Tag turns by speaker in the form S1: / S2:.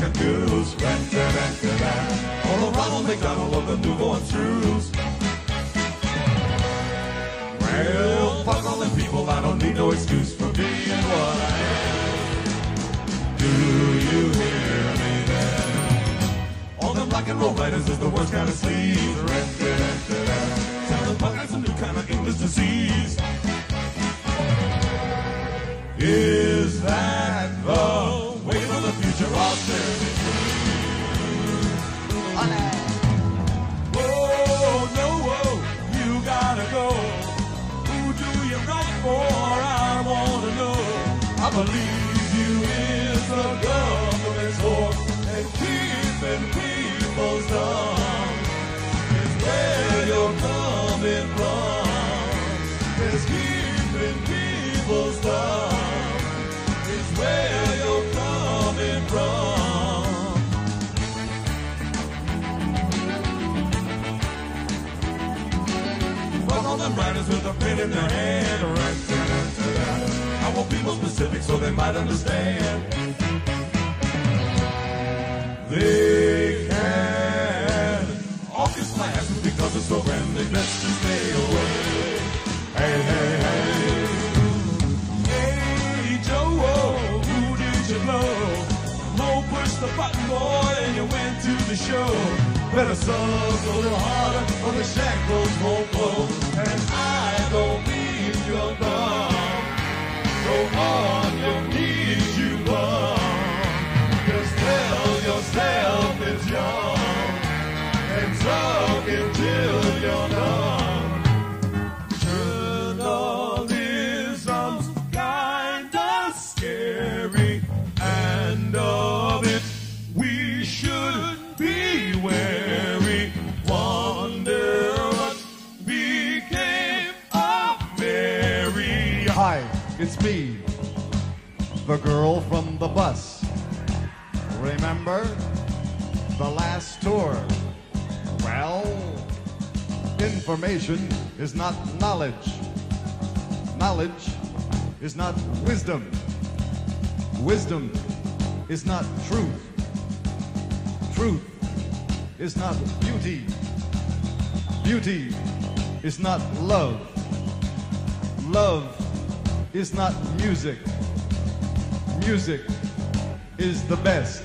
S1: Packard Goose. Or the Ronald MacDonald of the nouveau-abstruse. Well, fuck all them people, I don't need no excuse for being what I am. Do you hear me there? All them rock and roll writers is the worst kind of sleaze. Tell them punk has a new kind of English disease. Is that the way for the future austerity? Oh, no, you gotta go. Who do you write for? I wanna know. I believe you is the government's whore, and keeping people dumb is where you're coming from. Is keeping people dumb is where you're coming from. Fuck all them writers with a pen in their hand. I want people specific so they might understand. They can off his class because it's so grand. They best to stay away. Hey, hey, hey. Hey, Joe, who did you blow? Mo pushed the button, boy, and you went to the show. Better suck a little harder or the shackles won't blow. And I don't mean your thumb. So on your knees you bum. Just tell yourself it's young and suck until you're numb. Journalism's kinda scary, and of it we should be wary. Wonder what became of Mary.
S2: Hi, it's me, the girl from the bus. Remember the last tour? Well, information is not knowledge. Knowledge is not wisdom. Wisdom is not truth. Truth is not beauty. Beauty is not love. Love is not music. Music is the best.